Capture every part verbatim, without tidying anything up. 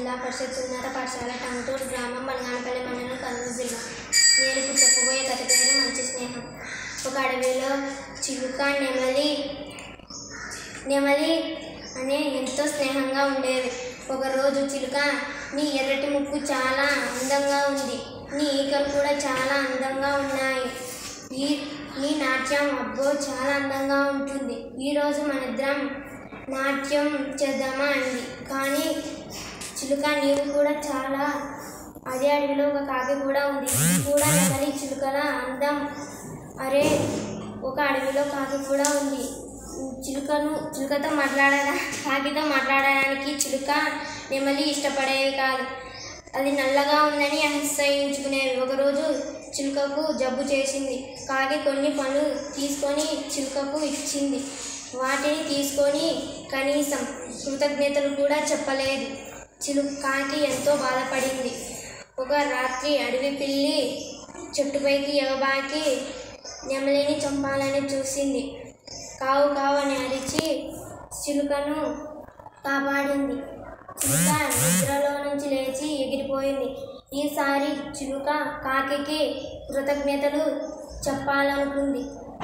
జిల్లా పరిషత్ ఉన్నత పాఠశాల టంగుటూరు గ్రామం బనగానపల్లి మండలం కర్నూలు జిల్లా. నేను ఇప్పుడు చెప్పబోయే కథ పేరు మంచి స్నేహం. ఒక అడవిలో చిలుక నెమలి నెమలి అనే ఎంతో స్నేహంగా ఉండేవి. ఒకరోజు చిలుక, నీ ఎర్రటి ముక్కు చాలా అందంగా ఉంది, నీ ఈకలు కూడా చాలా అందంగా ఉన్నాయి, ఈ నీ నాట్యం అబ్బో చాలా అందంగా ఉంటుంది, ఈరోజు మనిద్దరం నాట్యం చేద్దామా అంది. కానీ చిలుక, నీవు కూడా చాలా, అదే అడవిలో ఒక కాకి కూడా ఉంది, ఇది కూడా నెమలి చిలుకల అందం. అరే, ఒక అడవిలో కాకి కూడా ఉంది. చిలుకను చిలుకతో మాట్లాడడా కాకితో మాట్లాడడానికి చిలుక నెమలి ఇష్టపడేవి కాదు. అది నల్లగా ఉందని అసహ్యించుకునేవి. ఒకరోజు చిలుకకు జబ్బు చేసింది. కాకి కొన్ని పనులు తీసుకొని చిలుకకు ఇచ్చింది. వాటిని తీసుకొని కనీసం కృతజ్ఞతలు కూడా చెప్పలేదు. చిలు కాకి ఎంతో బాధపడింది. ఒక రాత్రి అడవి పిల్లి చెట్టుపైకి ఎగబాకి నెమలిని చంపాలని చూసింది. కావు కావు అని అరిచి చిలుకను కాపాడింది. చిలుక నిద్రలో నుంచి లేచి ఎగిరిపోయింది. ఈసారి చిలుక కాకికి కృతజ్ఞతలు చెప్పాలనుకుంది.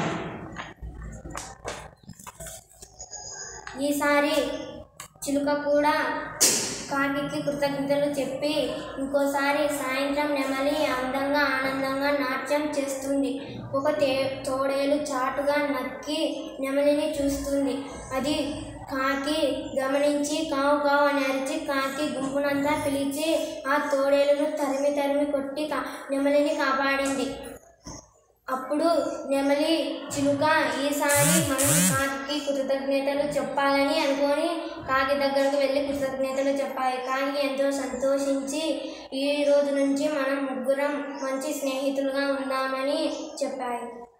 ఈసారి చిలుక కూడా కాకికి కృతజ్ఞతలు చెప్పి ఇంకోసారి సాయంత్రం నెమలి అందంగా ఆనందంగా నాట్యం చేస్తుంది. ఒక తే తోడేలు చాటుగా నక్కి నెమలిని చూస్తుంది. అది కాకి గమనించి కావు కావు అని అరిచి కాకి గుంపునంతా పిలిచి ఆ తోడేలును తరిమి తరిమి కొట్టి కా నెమలిని కాపాడింది. అప్పుడు నెమలి చిలుక ఈసారి మనం కాకి కృతజ్ఞతలు చెప్పాలని అనుకొని కాకి దగ్గరకు వెళ్ళి కృతజ్ఞతలు చెప్పాయి. కాకి ఎంతో సంతోషించి ఈ రోజు నుంచి మనం ముగ్గురం మంచి స్నేహితులుగా ఉందామని చెప్పాయి.